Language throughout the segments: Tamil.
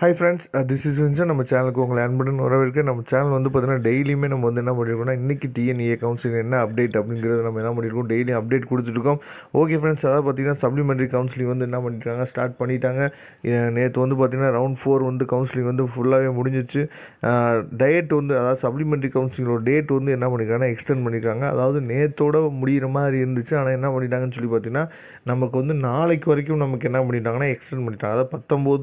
Hi friends, this is Vinson. நம்ம சேனலுக்கு உங்களை அன்புடன் வரவேற்க. நம்ம சேனல் வந்து பார்த்தீங்கன்னா டெய்லியுமே நம்ம வந்து என்ன பண்ணியிருக்கோம்னா, இன்றைக்கி TNEA கவுன்சிலிங் என்ன அப்டேட் அப்படிங்கிறத நம்ம என்ன பண்ணியிருக்கோம், டெய்லி அப்டேட் கொடுத்துட்ருக்கோம். ஓகே ஃப்ரெண்ட்ஸ், அதாவது பார்த்தீங்கன்னா சப்ளிமெண்ட்ரி கவுன்சிலிங் வந்து என்ன பண்ணிட்டாங்க, ஸ்டார்ட் பண்ணிட்டாங்க. நேற்று வந்து பார்த்திங்கன்னா ரவுண்ட் 4 வந்து கவுன்சிலிங் வந்து ஃபுல்லாகவே முடிஞ்சிச்சு. டேட் வந்து அதாவது சப்ளிமெண்ட்ரி கவுன்சிலிங்கோட டேட் வந்து என்ன பண்ணியிருக்காங்கன்னா எக்ஸ்டெண்ட் பண்ணியிருக்காங்க. அதாவது நேற்றோட முடிகிற மாதிரி இருந்துச்சு. ஆனால் என்ன பண்ணிட்டாங்கன்னு சொல்லி பார்த்தீங்கன்னா, நமக்கு வந்து நாளைக்கு வரைக்கும் நமக்கு என்ன பண்ணிட்டாங்கன்னா எக்ஸ்டெண்ட் பண்ணிட்டாங்க. அதாவது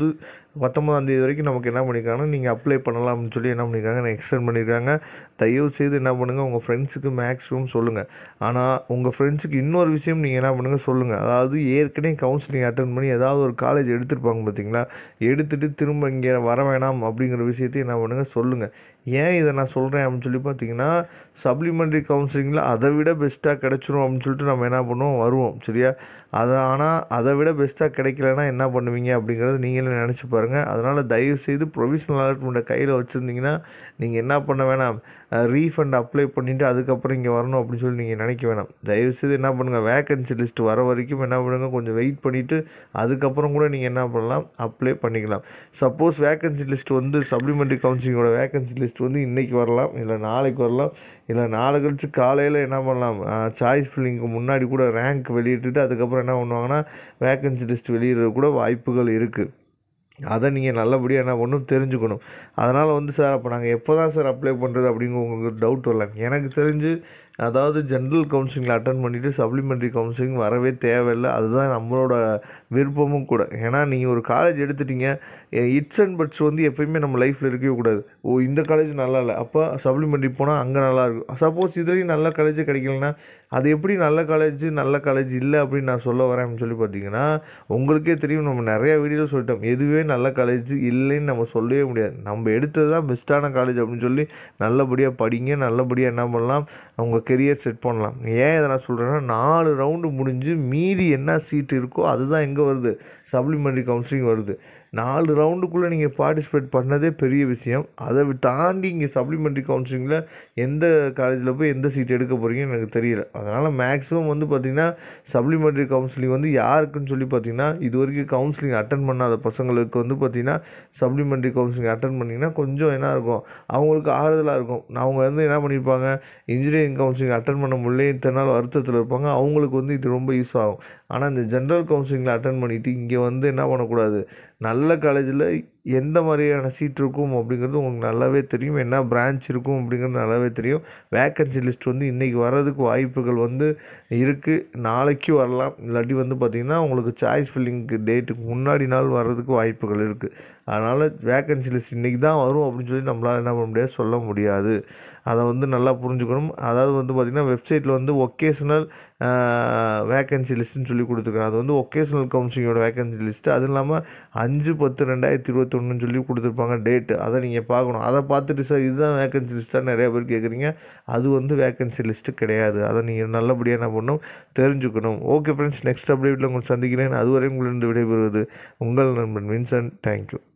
19ஆம் தேதி வரைக்கும் நமக்கு என்ன பண்ணியிருக்காங்கன்னா நீங்கள் அப்ளை பண்ணலாம் அப்படின்னு சொல்லி என்ன பண்ணியிருக்காங்க, எக்ஸ்டெண்ட் பண்ணியிருக்காங்க. தயவு செய்து என்ன பண்ணுங்கள், உங்கள் ஃப்ரெண்ட்ஸுக்கு மேக்ஸிமம் சொல்லுங்கள். ஆனால் உங்கள் ஃப்ரெண்ட்ஸுக்கு இன்னொரு விஷயம் நீங்கள் என்ன பண்ணுங்கள் சொல்லுங்கள். அதாவது ஏற்கனவே கவுன்சிலிங் அட்டன் பண்ணி ஏதாவது ஒரு காலேஜ் எடுத்திருப்பாங்க பார்த்தீங்களா, எடுத்துகிட்டு திரும்ப இங்கே வர வேணாம் அப்படிங்கிற விஷயத்தையும் என்ன பண்ணுங்கள் சொல்லுங்கள். ஏன் இதை நான் சொல்கிறேன் அப்படின்னு சொல்லி பார்த்தீங்கன்னா, சப்ளிமெண்ட்ரி கவுன்சிலிங்கில் அதை விட பெஸ்ட்டாக கிடச்சிரும் அப்படின்னு சொல்லிட்டு நம்ம என்ன பண்ணுவோம், வருவோம் சரியா. ஆனால் அதை விட பெஸ்ட்டாக கிடைக்கலன்னா என்ன பண்ணுவீங்க அப்படிங்கிறது நீங்களே நினச்சி பாருங்கள். அதனால் தயவுசெய்து ப்ரொவிஷனல் அலாட்மெண்ட்டை கையில் வச்சுருந்தீங்கன்னா நீங்கள் என்ன பண்ண வேணாம், ரீஃபண்ட் அப்ளை பண்ணிவிட்டு அதுக்கப்புறம் இங்கே வரணும் அப்படின்னு சொல்லி நீங்கள் நினைக்க வேணாம். தயவுசெய்து என்ன பண்ணுங்கள், வேக்கன்சி லிஸ்ட் வர வரைக்கும் என்ன பண்ணுங்கள், கொஞ்சம் வெயிட் பண்ணிவிட்டு அதுக்கப்புறம் கூட நீங்கள் என்ன பண்ணலாம், அப்ளை பண்ணிக்கலாம். சப்போஸ் வேக்கன்சி லிஸ்ட் வந்து சப்ளிமெண்ட்ரி கவுன்சிலிங்கோட வேக்கன்சி லிஸ்ட் வந்து இன்றைக்கி வரலாம், இல்லை நாளைக்கு வரலாம், இல்லை நாளை கழிச்சு காலையில் என்ன பண்ணலாம், சாய்ஸ் ஃபில்லிங்க்கு முன்னாடி கூட ரேங்க் வெளியிட்டுட்டு அதுக்கப்புறம் என்ன பண்ணுவாங்கன்னா வேக்கன்சி லிஸ்ட் வெளியிடுறது கூட வாய்ப்புகள் இருக்குது. அதை நீங்கள் நல்லபடியாக என்ன பண்ணணும், தெரிஞ்சுக்கணும். அதனால் வந்து சார் அப்போ நாங்கள் எப்போ தான் சார் அப்ளை பண்ணுறது அப்படிங்கிற உங்களுக்கு டவுட் வரலாம். எனக்கு தெரிஞ்சு அதாவது ஜென்ரல் கவுன்சிலிங்கில் அட்டன் பண்ணிவிட்டு சப்ளிமெண்ட்ரி கவுன்சிலிங் வரவே தேவையில்லை. அதுதான் நம்மளோட விருப்பமும் கூட. ஏன்னா நீங்கள் ஒரு காலேஜ் எடுத்துட்டீங்க, இட்ஸ் அண்ட் பட்ஸ் வந்து எப்போயுமே நம்ம லைஃப்பில் இருக்கவே கூடாது. இந்த காலேஜ் நல்லா இல்லை, அப்போ சப்ளிமெண்ட்ரி போனால் அங்கே நல்லாயிருக்கும். சப்போஸ் இதுலேயும் நல்ல காலேஜே கிடைக்கலன்னா அது எப்படி நல்ல காலேஜ் இல்லை அப்படின்னு நான் சொல்ல வரேன் அப்படின்னு சொல்லி பார்த்தீங்கன்னா, உங்களுக்கே தெரியும், நம்ம நிறையா வீடியோவில் சொல்லிட்டோம், எதுவே நல்ல காலேஜ் இல்லைன்னு நம்ம சொல்லவே முடியாது. நம்ம எடுத்தது தான் பெஸ்ட்டான காலேஜ் அப்படின்னு சொல்லி நல்லபடியாக படிங்க, நல்லபடியாக என்ன பண்ணலாம், அவங்க கெரியர் செட் பண்ணலாம். ஏன் இதை நான் சொல்கிறேன்னா, 4 ரவுண்டு முடிஞ்சு மீதி என்ன சீட் இருக்கோ அதுதான் எங்கே வருது, சப்ளிமெண்ட்ரி கவுன்சிலிங் வருது. 4 ரவுண்டுக்குள்ளே நீங்கள் பார்ட்டிசிபேட் பண்ணதே பெரிய விஷயம். அதை தாண்டி இங்கே சப்ளிமெண்ட்ரி கவுன்சிலிங்கில் எந்த காலேஜில் போய் எந்த சீட் எடுக்க போகிறீங்கன்னு எனக்கு தெரியல. அதனால் மேக்ஸிமம் வந்து பார்த்திங்கன்னா சப்ளிமெண்ட்ரி கவுன்சிலிங் வந்து யாருக்குன்னு சொல்லி பார்த்திங்கன்னா, இது வரைக்கும் கவுன்சிலிங் அட்டன் பண்ணாத பசங்களுக்கு வந்து பார்த்திங்கன்னா சப்ளிமெண்ட்ரி கவுன்சிலிங் அட்டன் பண்ணிங்கன்னா கொஞ்சம் என்ன இருக்கும், அவங்களுக்கு ஆறுதலாக இருக்கும். அவங்க வந்து என்ன பண்ணியிருப்பாங்க, இன்ஜினியரிங் கவுன்சிலிங் அட்டன் பண்ண முடியல, இத்தனை நாள் வருத்தத்தில் இருப்பாங்க. அவங்களுக்கு வந்து இது ரொம்ப யூஸ் ஆகும். ஆனால் இந்த ஜென்ரல் கவுன்சிலிங்கில் அட்டன் பண்ணிவிட்டு இங்கே வந்து என்ன பண்ணக்கூடாது, நல்ல காலேஜில் எந்த மாதிரியான சீட் இருக்கும் அப்படிங்கிறது உங்களுக்கு நல்லாவே தெரியும், என்ன பிரான்ச் இருக்கும் அப்படிங்கிறது நல்லாவே தெரியும். வேக்கன்சி லிஸ்ட் வந்து இன்றைக்கி வர்றதுக்கு வாய்ப்புகள் வந்து இருக்குது, நாளைக்கு வரலாம், இல்லாட்டி வந்து பார்த்திங்கன்னா உங்களுக்கு சாய்ஸ் ஃபில்லிங்க்கு டேட்டுக்கு முன்னாடி நாள் வர்றதுக்கு வாய்ப்புகள் இருக்குது. அதனால் வேக்கன்சி லிஸ்ட் இன்றைக்கி தான் வரும் அப்படின்னு சொல்லி நம்மளால் என்ன பண்ண முடியாது, சொல்ல முடியாது. அதை வந்து நல்லா புரிஞ்சுக்கணும். அதாவது வந்து பார்த்திங்கன்னா வெப்சைட்டில் வந்து ஒகேஷ்னல் வேக்கன்சி லிஸ்ட்டுன்னு சொல்லி கொடுத்துருக்காங்க. அது வந்து ஒகேஷ்னல் கவுன்சிலிங்கோட வேக்கன்சி லிஸ்ட்டு. அதுவும் இல்லாமல் 5/10/2021 சொல்லி கொடுத்துருப்பாங்க டேட்டு. அதை நீங்கள் பார்க்கணும். அதை பார்த்துட்டு சார் இதுதான் வேக்கன்சி லிஸ்ட்டாக நிறையா பேர் கேட்குறீங்க. அது வந்து வேக்கன்சி லிஸ்ட்டு கிடையாது. அதை நீங்கள் நல்லபடியாக என்ன பண்ணணும், தெரிஞ்சுக்கணும். ஓகே ஃப்ரெண்ட்ஸ், நெக்ஸ்ட் அப்டேட்டில் உங்களை சந்திக்கிறேன். அதுவரை உங்களிடம் விடைபெறுவது உங்கள் நண்பன் வின்சென்ட். தேங்க்யூ.